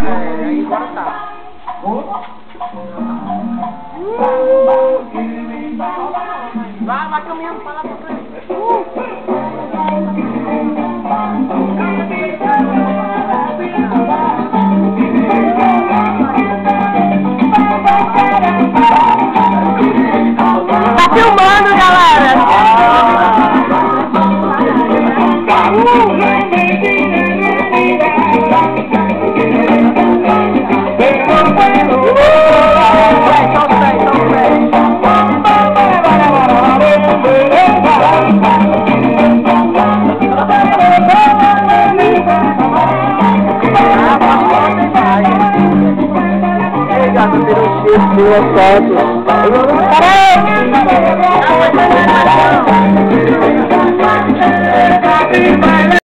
Aí agora tá. Vai caminhando pra lá pra frente. Tá filmando, galera! Obrigado pelo cheiro, pela foto. Peraí!